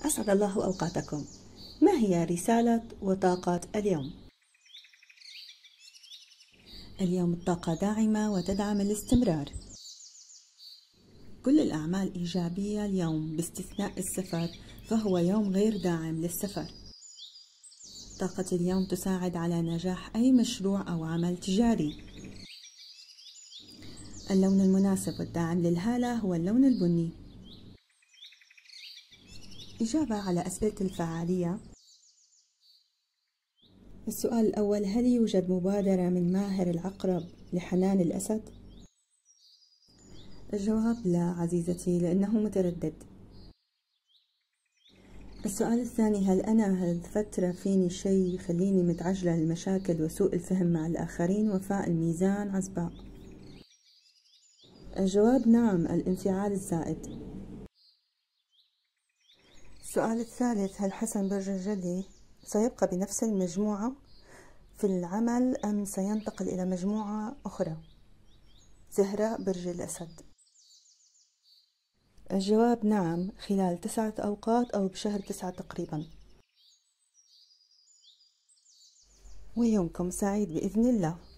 أسعد الله أوقاتكم. ما هي رسالة وطاقة اليوم؟ اليوم الطاقة داعمة وتدعم الاستمرار. كل الأعمال إيجابية اليوم باستثناء السفر، فهو يوم غير داعم للسفر. طاقة اليوم تساعد على نجاح أي مشروع أو عمل تجاري. اللون المناسب والداعم للهالة هو اللون البني. إجابة على أسئلة الفعالية. السؤال الأول: هل يوجد مبادرة من ماهر العقرب لحنان الأسد؟ الجواب لا عزيزتي، لأنه متردد. السؤال الثاني: هل أنا هالفترة فيني شيء يخليني متعجلة للمشاكل وسوء الفهم مع الآخرين؟ وفاء الميزان عزباء. الجواب نعم، الانفعال الزائد. السؤال الثالث: هل حسن برج الجدي سيبقى بنفس المجموعة في العمل أم سينتقل إلى مجموعة أخرى؟ زهراء برج الأسد. الجواب نعم، خلال 9 أوقات أو بشهر 9 تقريبا. ويومكم سعيد بإذن الله.